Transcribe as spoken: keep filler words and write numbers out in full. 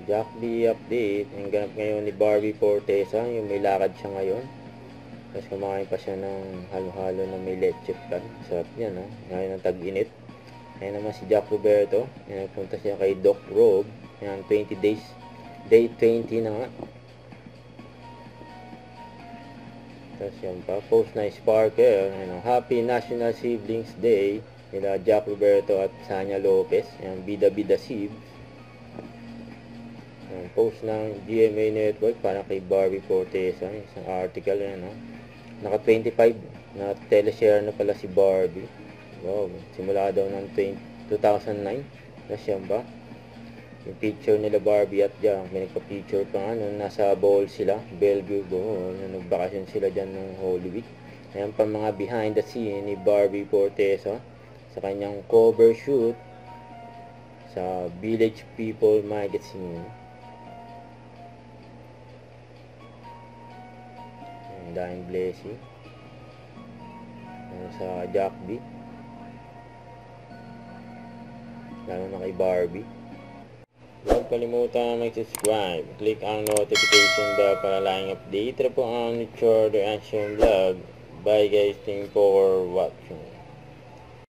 Jack B update. Ang ganap ngayon ni Barbie Fortesa, yung may lakad siya ngayon. Tapos kumain pa siya ng halo-halo na may leche flan. Sarap yan, ha? Ngayon ang tag-init. Ayan naman si Jack Roberto. Ayan, punta siya kay Doc Rob. Ayan, twenty days. Day twenty na nga. Tapos yan pa. Post na Sparkle. Ayan, Happy National Siblings Day. Nila Jack Roberto at Sanya Lopez. Ayan, bida-bida sibs. Ayan, post ng G M A Network para kay Barbie Fortesa. Isang article yan, ha? Naka twenty-five na teleshare na pala si Barbie. Wow, simula daw ng two thousand nine. Tapos yan ba? Yung picture nila Barbie at Jack. May nagpa-picture pa nga nung nasa Bohol sila. Bellevue, Bohol. Nagbakasyon sila dyan ng Holy Week. Ayan pa mga behind the scene ni Barbie Fortesa sa kanyang cover shoot sa Village People Magazine. Dying Blessing sa Jack B, lalo na kay Barbie. Huwag kalimutan mag-subscribe, click ang notification bell para laging update na po ang Chorder Action Vlog. Bye guys, thank you for watching.